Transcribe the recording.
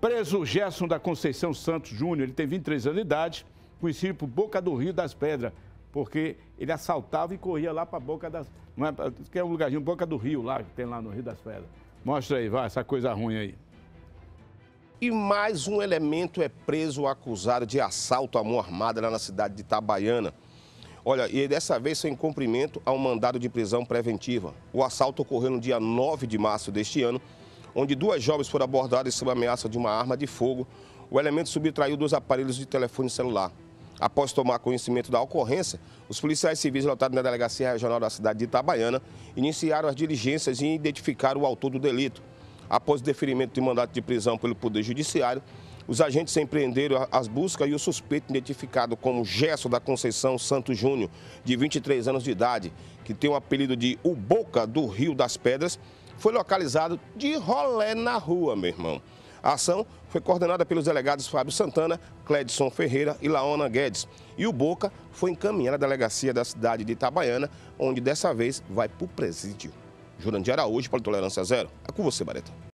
Preso Gerson da Conceição Santos Júnior, ele tem 23 anos de idade, conhecido por Boca do Rio das Pedras, porque ele assaltava e corria lá para Boca das... Não é, que é um lugarzinho, Boca do Rio, lá, que tem lá no Rio das Pedras. Mostra aí, vai, essa coisa ruim aí. E mais um elemento é preso acusado de assalto à mão armada lá na cidade de Itabaiana. Olha, e dessa vez foi em cumprimento a um mandado de prisão preventiva. O assalto ocorreu no dia 9 de março deste ano, onde duas jovens foram abordadas sob ameaça de uma arma de fogo. O elemento subtraiu 2 aparelhos de telefone celular. Após tomar conhecimento da ocorrência, os policiais civis lotados na Delegacia Regional da cidade de Itabaiana iniciaram as diligências e identificaram o autor do delito. Após o deferimento de mandato de prisão pelo Poder Judiciário, os agentes empreenderam as buscas e o suspeito, identificado como Gerson da Conceição Santos Júnior, de 23 anos de idade, que tem o apelido de O Boca do Rio das Pedras, foi localizado de rolé na rua, meu irmão. A ação foi coordenada pelos delegados Fábio Santana, Cledson Ferreira e Laona Guedes. E o Boca foi encaminhado à delegacia da cidade de Itabaiana, onde dessa vez vai para o presídio. Jurandir Araújo, para Tolerância Zero. É com você, Bareta.